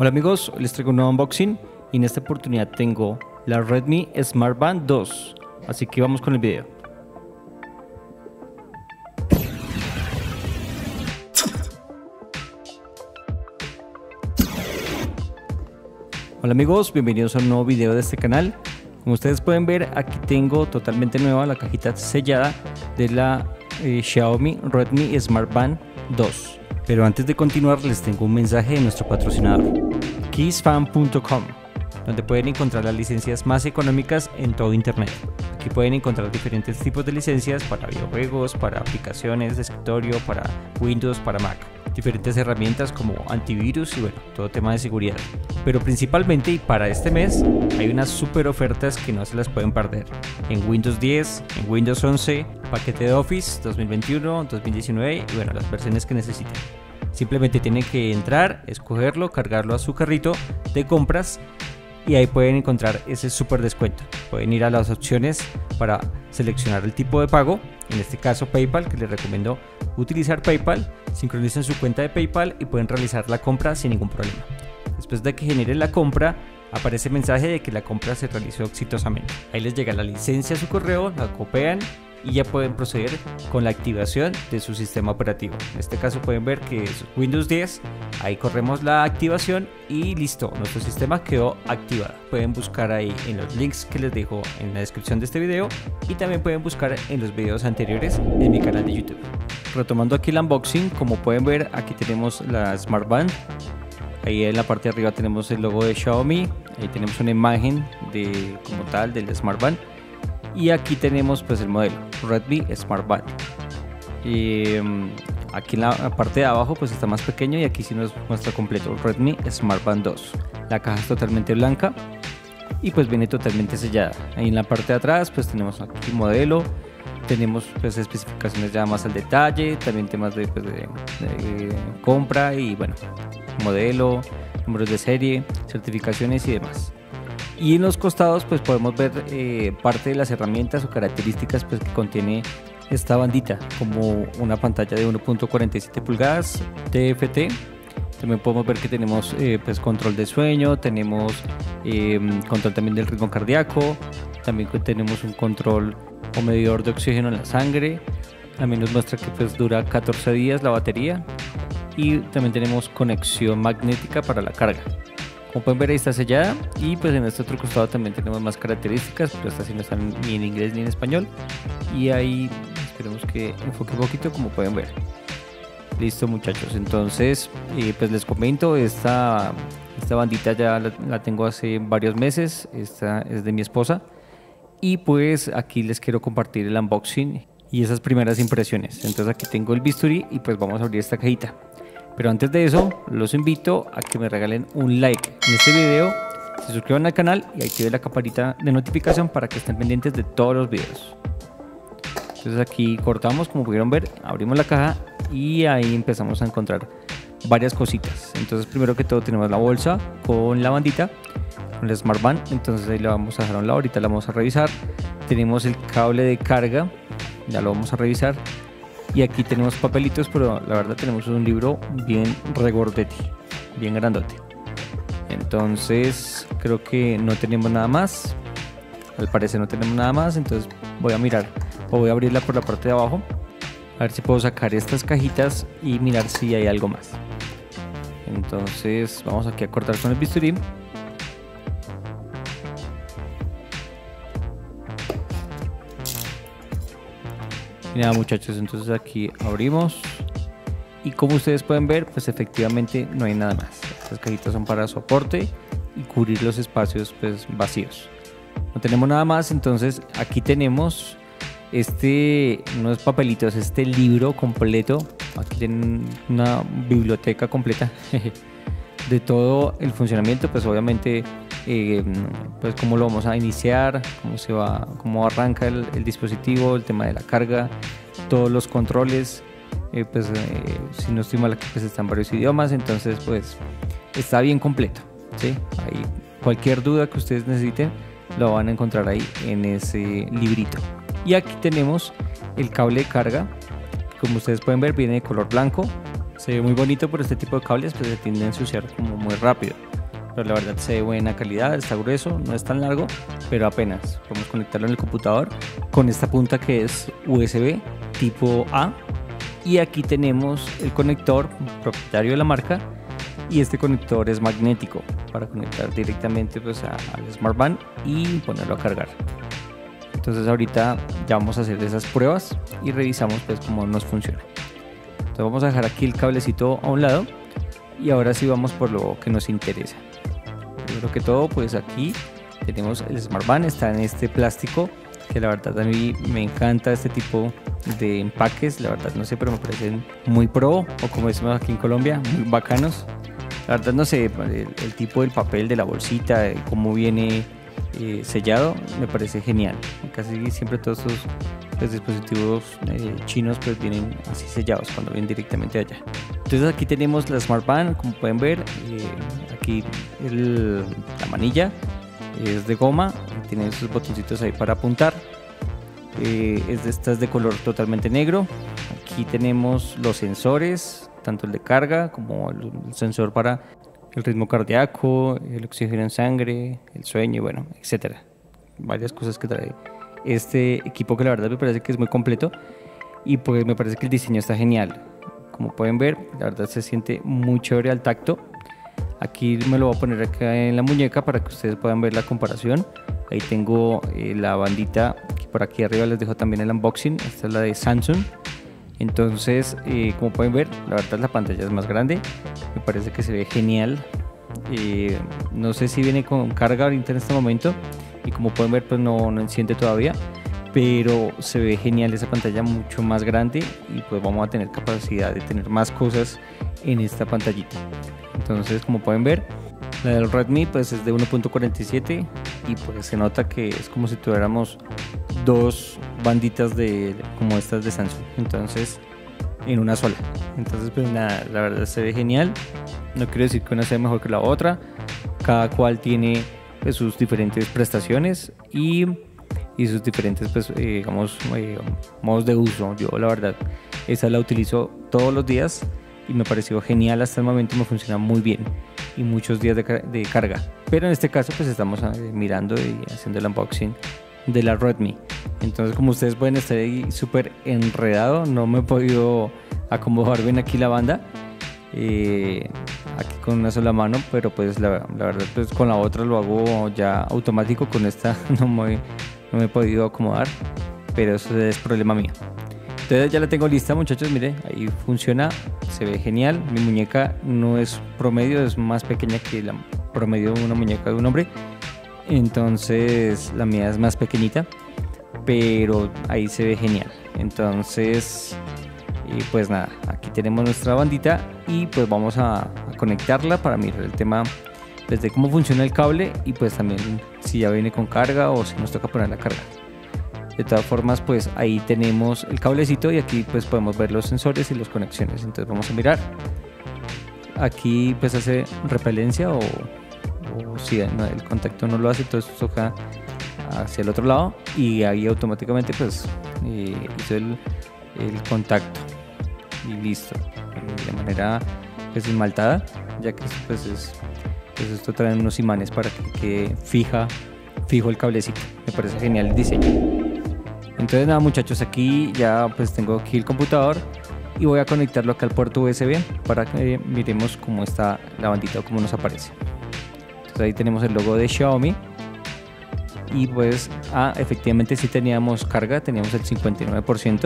Hola amigos, les traigo un nuevo unboxing y en esta oportunidad tengo la Redmi Smart Band 2, así que vamos con el video. Hola amigos, bienvenidos a un nuevo video de este canal. Como ustedes pueden ver, aquí tengo totalmente nueva la cajita sellada de la Xiaomi Redmi Smart Band 2. Pero antes de continuar les tengo un mensaje de nuestro patrocinador, keysfan.com, donde pueden encontrar las licencias más económicas en todo internet. Aquí pueden encontrar diferentes tipos de licencias para videojuegos, para aplicaciones de escritorio, para Windows, para Mac. Diferentes herramientas como antivirus y bueno, todo tema de seguridad. Pero principalmente y para este mes hay unas super ofertas que no se las pueden perder. En Windows 10, en Windows 11, paquete de Office 2021, 2019 y bueno, las versiones que necesiten. Simplemente tienen que entrar, escogerlo, cargarlo a su carrito de compras y ahí pueden encontrar ese super descuento. Pueden ir a las opciones para seleccionar el tipo de pago, en este caso PayPal, que les recomiendo utilizar PayPal. Sincronizan su cuenta de PayPal y pueden realizar la compra sin ningún problema. Después de que generen la compra, aparece el mensaje de que la compra se realizó exitosamente. Ahí les llega la licencia a su correo, la copian y ya pueden proceder con la activación de su sistema operativo. En este caso pueden ver que es Windows 10, ahí corremos la activación y listo, nuestro sistema quedó activado. Pueden buscar ahí en los links que les dejo en la descripción de este video y también pueden buscar en los videos anteriores de mi canal de YouTube. Retomando aquí el unboxing, como pueden ver aquí tenemos la Smart Band. Ahí en la parte de arriba tenemos el logo de Xiaomi, ahí tenemos una imagen de como tal del Smart Band. Y aquí tenemos pues el modelo Redmi Smart Band. Aquí en la parte de abajo pues está más pequeño y aquí sí nos muestra completo Redmi Smart Band 2. La caja es totalmente blanca y pues viene totalmente sellada. Ahí en la parte de atrás pues tenemos aquí modelo, tenemos pues especificaciones ya más al detalle, también temas de compra y bueno, modelo, números de serie, certificaciones y demás. Y en los costados pues podemos ver parte de las herramientas o características pues que contiene esta bandita, como una pantalla de 1.47 pulgadas TFT. También podemos ver que tenemos pues control de sueño, tenemos control también del ritmo cardíaco, también tenemos un control o medidor de oxígeno en la sangre. También nos muestra que pues dura 14 días la batería y también tenemos conexión magnética para la carga. Como pueden ver, ahí está sellada y pues en este otro costado también tenemos más características, pero estas sí no están ni en inglés ni en español. Y ahí esperemos que enfoque un poquito, como pueden ver. Listo muchachos, entonces pues les comento, esta bandita ya la tengo hace varios meses, esta es de mi esposa. Y pues aquí les quiero compartir el unboxing y esas primeras impresiones. Entonces aquí tengo el bisturí y pues vamos a abrir esta cajita. Pero antes de eso, los invito a que me regalen un like en este video, se suscriban al canal y activen la campanita de notificación para que estén pendientes de todos los videos. Entonces aquí cortamos, como pudieron ver, abrimos la caja y ahí empezamos a encontrar varias cositas. Entonces primero que todo tenemos la bolsa con la bandita, con la Smart Band, entonces ahí la vamos a dejar a un lado, ahorita la vamos a revisar. Tenemos el cable de carga, ya lo vamos a revisar. Y aquí tenemos papelitos, pero la verdad tenemos un libro bien regordete, bien grandote. Entonces creo que no tenemos nada más. Al parecer no tenemos nada más, entonces voy a mirar o voy a abrirla por la parte de abajo. A ver si puedo sacar estas cajitas y mirar si hay algo más. Entonces vamos aquí a cortar con el bisturí. Y nada muchachos, entonces aquí abrimos y como ustedes pueden ver pues efectivamente no hay nada más. Estas cajitas son para soporte y cubrir los espacios pues vacíos. No tenemos nada más, entonces aquí tenemos unos papelitos, este libro completo. Aquí tienen una biblioteca completa de todo el funcionamiento, pues obviamente pues cómo lo vamos a iniciar, cómo arranca el dispositivo, el tema de la carga, todos los controles, si no estoy mal aquí pues están varios idiomas, entonces pues está bien completo, ¿sí? Ahí, cualquier duda que ustedes necesiten lo van a encontrar ahí en ese librito. Y aquí tenemos el cable de carga, como ustedes pueden ver viene de color blanco. Se ve muy bonito, pero este tipo de cables pues se tienden a ensuciar como muy rápido. pero la verdad se ve buena calidad, está grueso, no es tan largo, pero apenas. Podemos conectarlo en el computador con esta punta que es USB tipo A, y aquí tenemos el conector propietario de la marca, y este conector es magnético para conectar directamente pues al Smartband y ponerlo a cargar. Entonces ahorita ya vamos a hacer esas pruebas y revisamos pues cómo nos funciona. Entonces vamos a dejar aquí el cablecito a un lado y ahora sí vamos por lo que nos interesa. Primero que todo, pues aquí tenemos el Smartband, está en este plástico que la verdad a mí me encanta este tipo de empaques, la verdad no sé, pero me parecen muy pro, o como decimos aquí en Colombia, muy bacanos. La verdad no sé, el tipo del papel de la bolsita, cómo viene sellado, me parece genial. Casi siempre todos estos pues, dispositivos chinos pues vienen así sellados cuando vienen directamente allá. Entonces aquí tenemos la Smartband, como pueden ver, aquí la manilla es de goma, tiene esos botoncitos ahí para apuntar, es de estas de color totalmente negro. Aquí tenemos los sensores, tanto el de carga como el sensor para el ritmo cardíaco, el oxígeno en sangre, el sueño, bueno, etcétera. Varias cosas que trae este equipo que la verdad me parece que es muy completo y pues me parece que el diseño está genial. Como pueden ver, la verdad se siente muy chévere al tacto. Aquí me lo voy a poner acá en la muñeca para que ustedes puedan ver la comparación. Ahí tengo la bandita, que por aquí arriba les dejo también el unboxing. Esta es la de Samsung. Entonces, como pueden ver, la verdad la pantalla es más grande, me parece que se ve genial. No sé si viene con carga ahorita en este momento y como pueden ver pues no enciende todavía, pero se ve genial esa pantalla mucho más grande y pues vamos a tener capacidad de tener más cosas en esta pantallita. Entonces, como pueden ver, la del Redmi pues es de 1.47 y pues se nota que es como si tuviéramos dos banditas como estas de Samsung, entonces en una sola. Entonces pues nada, la verdad se ve genial. No quiero decir que una sea mejor que la otra, cada cual tiene pues, sus diferentes prestaciones y sus diferentes pues, digamos modos de uso. Yo la verdad esa la utilizo todos los días y me pareció genial, hasta el momento me funciona muy bien y muchos días de carga, pero en este caso pues estamos mirando y haciendo el unboxing de la Redmi. Entonces, como ustedes pueden estar ahí súper enredado, no me he podido acomodar bien aquí la banda aquí con una sola mano, pero pues la verdad pues con la otra lo hago ya automático, con esta no me he podido acomodar, pero eso es problema mío. Entonces ya la tengo lista, muchachos, miren, ahí funciona, se ve genial. Mi muñeca no es promedio, es más pequeña que la promedio de una muñeca de un hombre, entonces la mía es más pequeñita, pero ahí se ve genial. Entonces pues nada, aquí tenemos nuestra bandita y pues vamos a conectarla para mirar el tema desde cómo funciona el cable y pues también si ya viene con carga o si nos toca poner la carga. De todas formas pues ahí tenemos el cablecito y aquí pues podemos ver los sensores y las conexiones. Entonces vamos a mirar, aquí pues hace repelencia o si el contacto no lo hace, entonces toca hacia el otro lado y ahí automáticamente pues hizo el contacto y listo, de manera pues esmaltada, ya que pues esto trae unos imanes para que quede fijo el cablecito. Me parece genial el diseño. Entonces nada, muchachos, aquí ya pues tengo aquí el computador y voy a conectarlo acá al puerto USB para que miremos cómo está la bandita o cómo nos aparece. Entonces ahí tenemos el logo de Xiaomi y pues efectivamente sí teníamos carga, teníamos el 59%.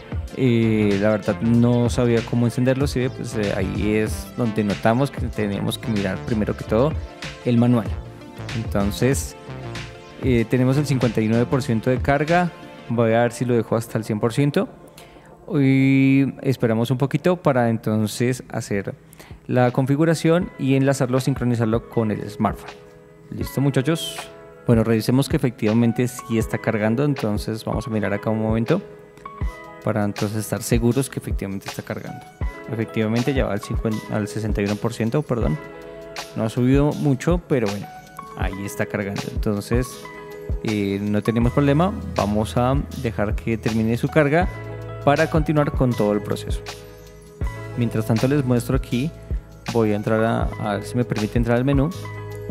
La verdad no sabía cómo encenderlo, ¿sí? Pues ahí es donde notamos que tenemos que mirar primero que todo el manual. Entonces tenemos el 59% de carga, voy a ver si lo dejo hasta el 100% y esperamos un poquito para entonces hacer la configuración y enlazarlo, sincronizarlo con el smartphone. ¿Listo, muchachos? Bueno, revisemos que efectivamente sí está cargando, entonces vamos a mirar acá un momento para entonces estar seguros que efectivamente está cargando. Efectivamente ya va al 61%, perdón. No ha subido mucho, pero bueno, ahí está cargando. Entonces no tenemos problema. Vamos a dejar que termine su carga para continuar con todo el proceso. Mientras tanto les muestro aquí, voy a entrar a ver si me permite entrar al menú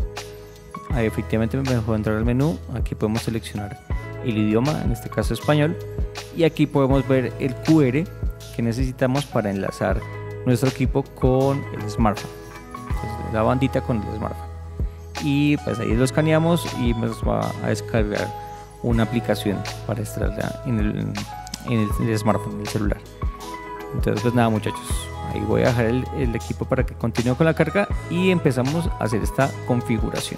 efectivamente me dejó entrar al menú. Aquí podemos seleccionar el idioma, en este caso español, y aquí podemos ver el QR que necesitamos para enlazar nuestro equipo con el smartphone. Entonces, la bandita con el smartphone, y pues ahí lo escaneamos y nos va a descargar una aplicación para instalarla en el smartphone, en el celular. Entonces pues nada, muchachos, ahí voy a dejar el equipo para que continúe con la carga y empezamos a hacer esta configuración.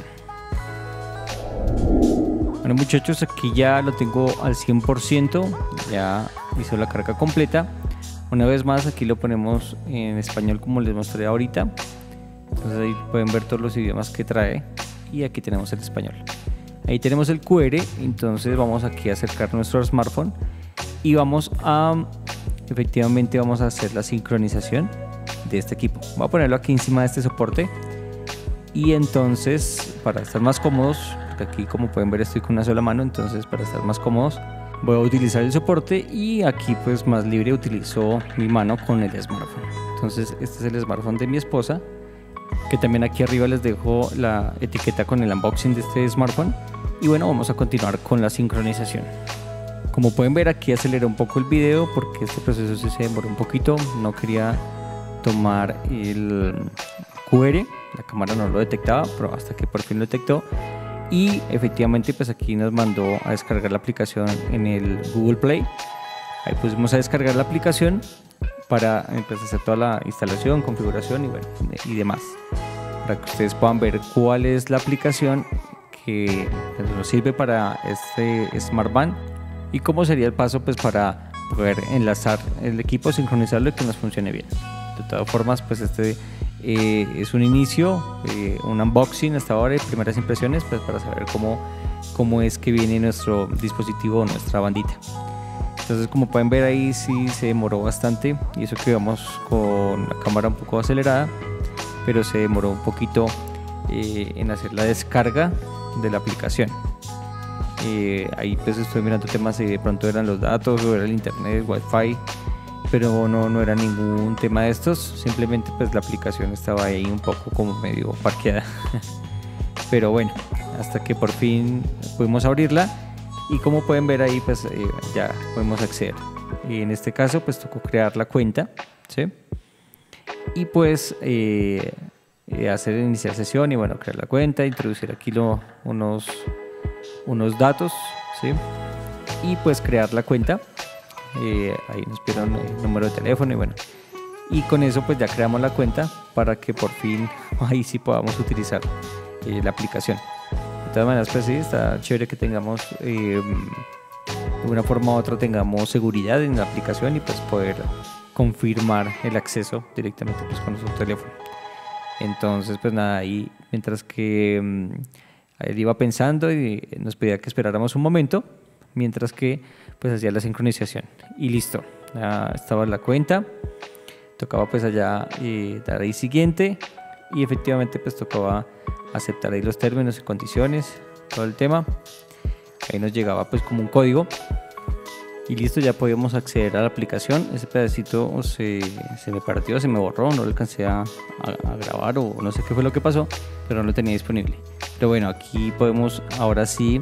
Bueno, muchachos, aquí ya lo tengo al 100%, ya hizo la carga completa. Una vez más aquí lo ponemos en español como les mostré ahorita. Entonces ahí pueden ver todos los idiomas que trae, y aquí tenemos el español. Ahí tenemos el QR. Entonces vamos aquí a acercar nuestro smartphone y efectivamente vamos a hacer la sincronización de este equipo. Voy a ponerlo aquí encima de este soporte, y entonces para estar más cómodos, porque aquí como pueden ver estoy con una sola mano, entonces para estar más cómodos voy a utilizar el soporte, y aquí pues más libre utilizo mi mano con el smartphone. Entonces este es el smartphone de mi esposa, que también aquí arriba les dejo la etiqueta con el unboxing de este smartphone. Y bueno, vamos a continuar con la sincronización. Como pueden ver, aquí aceleré un poco el video porque este proceso se demoró un poquito. No quería tomar el QR, la cámara no lo detectaba, pero hasta que por fin lo detectó. Y efectivamente pues aquí nos mandó a descargar la aplicación en el Google Play. Ahí pusimos a descargar la aplicación para empezar a hacer toda la instalación, configuración y bueno, y demás, para que ustedes puedan ver cuál es la aplicación que nos sirve para este Smart Band, y cómo sería el paso pues para poder enlazar el equipo, sincronizarlo y que nos funcione bien. De todas formas, pues este es un inicio, un unboxing hasta ahora y primeras impresiones, pues para saber cómo es que viene nuestro dispositivo, nuestra bandita. Entonces, como pueden ver, ahí sí se demoró bastante, y eso que vamos con la cámara un poco acelerada, pero se demoró un poquito en hacer la descarga de la aplicación. Ahí pues estoy mirando temas y de pronto eran los datos o era el internet, wifi, pero no era ningún tema de estos, simplemente pues la aplicación estaba ahí un poco como medio parqueada. Pero bueno, hasta que por fin pudimos abrirla, y como pueden ver ahí pues ya podemos acceder. Y en este caso pues tocó crear la cuenta, ¿sí? Y pues hacer iniciar sesión y bueno, crear la cuenta, introducir aquí unos datos, ¿sí? Y pues crear la cuenta. Ahí nos pidieron el número de teléfono y bueno, y con eso pues ya creamos la cuenta para que por fin ahí sí podamos utilizar la aplicación. De todas maneras pues sí, está chévere que tengamos de una forma u otra tengamos seguridad en la aplicación y pues poder confirmar el acceso directamente pues con nuestro teléfono. Entonces pues nada, ahí mientras que él iba pensando y nos pedía que esperáramos un momento mientras que pues hacía la sincronización, y listo, ya estaba la cuenta. Tocaba pues allá dar ahí siguiente, y efectivamente pues tocaba aceptar ahí los términos y condiciones, todo el tema. Ahí nos llegaba pues como un código y listo, ya podíamos acceder a la aplicación. Ese pedacito se me partió, se me borró, no lo alcancé a grabar o no sé qué fue lo que pasó, pero no lo tenía disponible. Pero bueno, aquí podemos ahora sí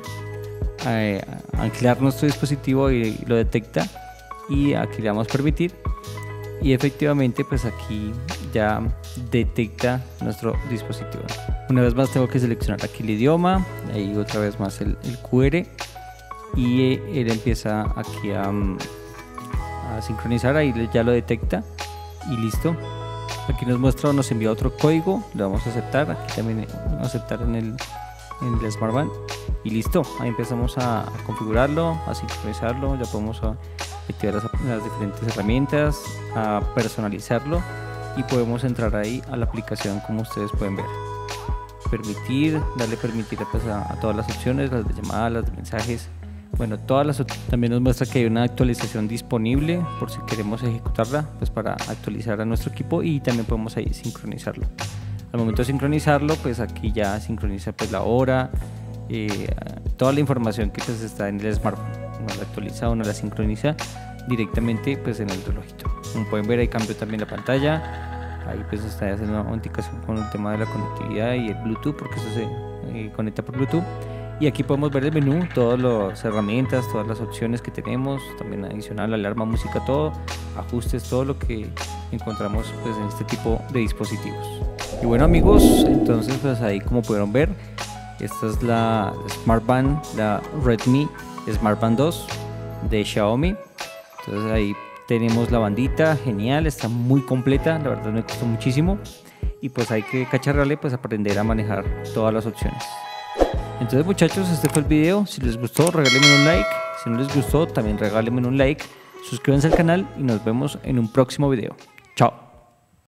anclar nuestro dispositivo y lo detecta, y aquí le damos permitir, y efectivamente pues aquí ya detecta nuestro dispositivo. Una vez más tengo que seleccionar aquí el idioma, ahí otra vez más el QR, y él empieza aquí a sincronizar. Ahí ya lo detecta y listo. Aquí nos muestra, nos envía otro código, le damos a aceptar. Aquí también aceptar en el Smart Band y listo. Ahí empezamos a configurarlo, a sincronizarlo. Ya podemos activar las diferentes herramientas, a personalizarlo, y podemos entrar ahí a la aplicación como ustedes pueden ver. Darle permitir pues, a todas las opciones, las de llamada, las de mensajes. Bueno, también nos muestra que hay una actualización disponible por si queremos ejecutarla, pues para actualizar a nuestro equipo, y también podemos ahí sincronizarlo. Al momento de sincronizarlo, pues aquí ya sincroniza pues la hora, toda la información que pues está en el smartphone. Uno la actualiza, uno la sincroniza directamente pues en el relojito. Como pueden ver, ahí cambió también la pantalla. Ahí pues está haciendo una autenticación con el tema de la conectividad y el Bluetooth, porque eso conecta por Bluetooth. Y aquí podemos ver el menú, todas las herramientas, todas las opciones que tenemos, también adicional, alarma, música, todo, ajustes, todo lo que encontramos pues en este tipo de dispositivos. Y bueno amigos, entonces pues ahí como pudieron ver, esta es la Smart Band, la Redmi Smart Band 2 de Xiaomi. Entonces ahí tenemos la bandita, genial, está muy completa, la verdad me costó muchísimo. Y pues hay que cacharrarle, pues aprender a manejar todas las opciones. Entonces muchachos, este fue el video. Si les gustó, regálenme un like. Si no les gustó, también regálenme un like. Suscríbanse al canal y nos vemos en un próximo video. Chao.